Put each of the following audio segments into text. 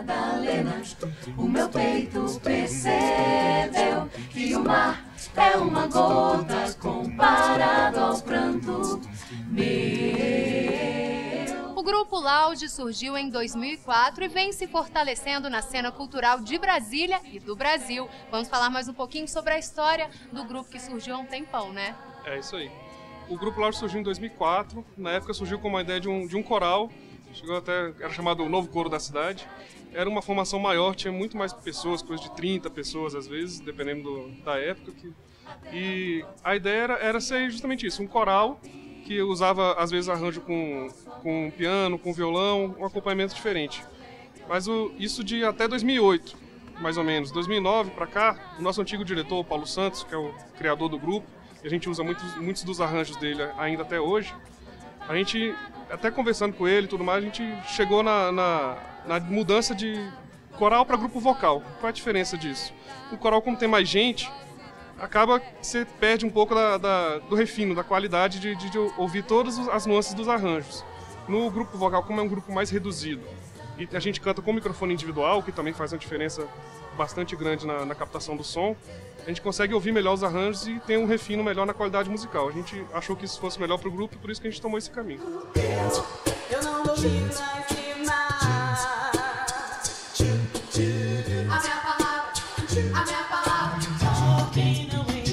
Madalena, o meu peito percebeu que o mar é uma gota comparado ao pranto meu. O Grupo Loud surgiu em 2004 e vem se fortalecendo na cena cultural de Brasília e do Brasil. Vamos falar mais um pouquinho sobre a história do grupo que surgiu há um tempão, né? É isso aí. O Grupo Loud surgiu em 2004, na época surgiu com uma ideia de um coral, chegou até, era chamado o Novo Coro da Cidade. Era uma formação maior, tinha muito mais pessoas, coisa de 30 pessoas às vezes, dependendo da época. E a ideia era ser justamente isso, um coral que usava às vezes arranjo com piano, com violão, um acompanhamento diferente. Mas isso de até 2008, mais ou menos. 2009 para cá, o nosso antigo diretor, o Paulo Santos, que é o criador do grupo, e a gente usa muitos dos arranjos dele ainda até hoje, a gente, até conversando com ele e tudo mais, a gente chegou na mudança de coral para grupo vocal. Qual é a diferença disso? O coral, como tem mais gente, acaba que você perde um pouco do refino, da qualidade de ouvir todas as nuances dos arranjos. No grupo vocal, como é um grupo mais reduzido, e a gente canta com microfone individual, que também faz uma diferença bastante grande na captação do som, a gente consegue ouvir melhor os arranjos e tem um refino melhor na qualidade musical. A gente achou que isso fosse melhor para o grupo e por isso que a gente tomou esse caminho. Eu não vou me lastimar. A minha palavra, talking away.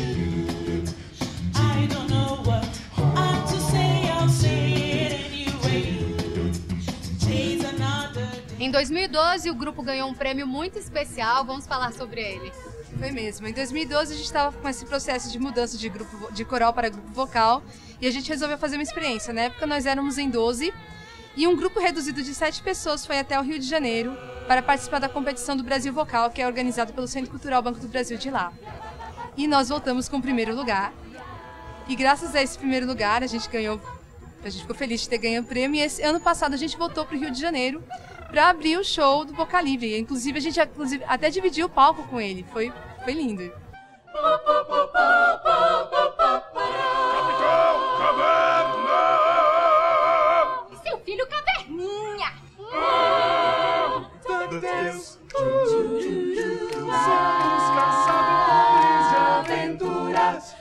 I don't know what I'm to say, I'll say it anyway. Today's another day. Em 2012, o grupo ganhou um prêmio muito especial. Vamos falar sobre ele. Foi mesmo. Em 2012 a gente estava com esse processo de mudança de coral para grupo vocal e a gente resolveu fazer uma experiência. Na época nós éramos em 12 e um grupo reduzido de 7 pessoas foi até o Rio de Janeiro para participar da competição do Brasil Vocal, que é organizada pelo Centro Cultural Banco do Brasil de lá. E nós voltamos com o primeiro lugar. E graças a esse primeiro lugar a gente ficou feliz de ter ganho o prêmio e esse ano passado a gente voltou para o Rio de Janeiro para abrir o show do Boca Livre. Inclusive a gente até dividiu o palco com ele. Foi lindo. Capitão Caverna! Seu filho Caverninha! Somos caçadores de aventuras.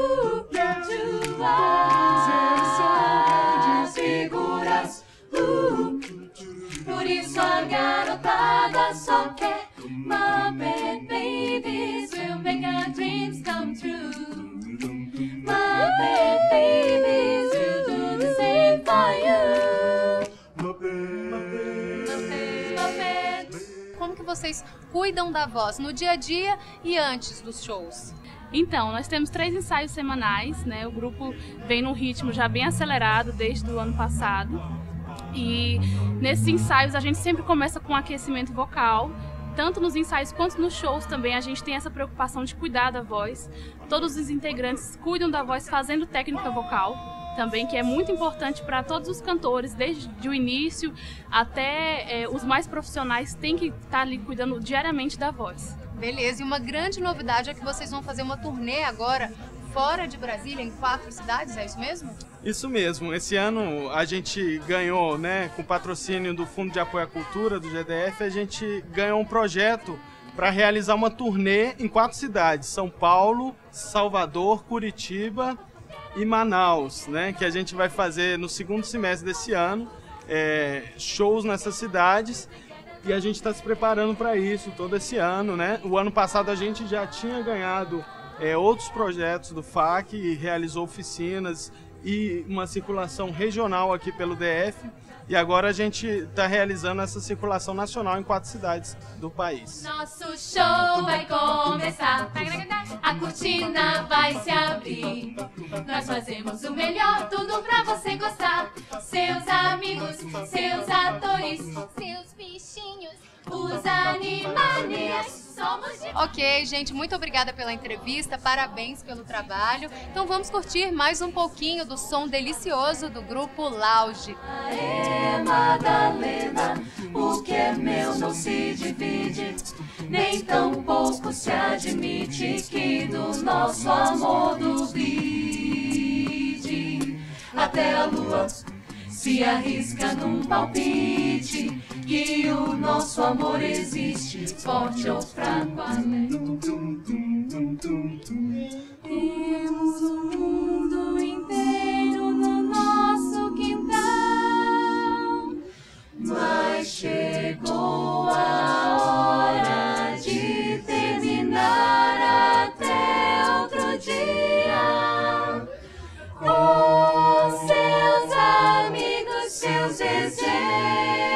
São grandes figuras. Por isso a garotada só quer Muppet Babies will make our dreams come true. Muppet Babies will do the same for you. Muppet. Como que vocês cuidam da voz no dia a dia e antes dos shows? Então, nós temos 3 ensaios semanais, né? O grupo vem num ritmo já bem acelerado desde o ano passado. E nesses ensaios a gente sempre começa com aquecimento vocal. Tanto nos ensaios quanto nos shows também a gente tem essa preocupação de cuidar da voz. Todos os integrantes cuidam da voz fazendo técnica vocal também, que é muito importante para todos os cantores, desde o início até os mais profissionais têm que estar ali cuidando diariamente da voz. Beleza, e uma grande novidade é que vocês vão fazer uma turnê agora fora de Brasília, em 4 cidades, é isso mesmo? Isso mesmo, esse ano a gente ganhou, né, com patrocínio do Fundo de Apoio à Cultura, do GDF, a gente ganhou um projeto para realizar uma turnê em 4 cidades, São Paulo, Salvador, Curitiba e Manaus, né, que a gente vai fazer no segundo semestre desse ano, shows nessas cidades. E a gente está se preparando para isso todo esse ano, né? O ano passado a gente já tinha ganhado outros projetos do FAC, e realizou oficinas e uma circulação regional aqui pelo DF. E agora a gente está realizando essa circulação nacional em 4 cidades do país. Nosso show vai começar, a cortina vai se abrir. Nós fazemos o melhor, tudo pra você gostar. Seus amigos, seus atores, seus bichinhos, os animanias. Somos de... Ok, gente, muito obrigada pela entrevista, parabéns pelo trabalho. Então vamos curtir mais um pouquinho do som delicioso do Grupo Loud. Aê, Madalena, o que é meu não se divide, nem tão pouco se admite que do nosso amor duvide. Até a lua se arrisca num palpite que o nosso amor existe, forte ou fraco, além. Temos o mundo inteiro no nosso quintal, mas chegou a hora de terminar até outro dia. Com seus amigos, seus desejos,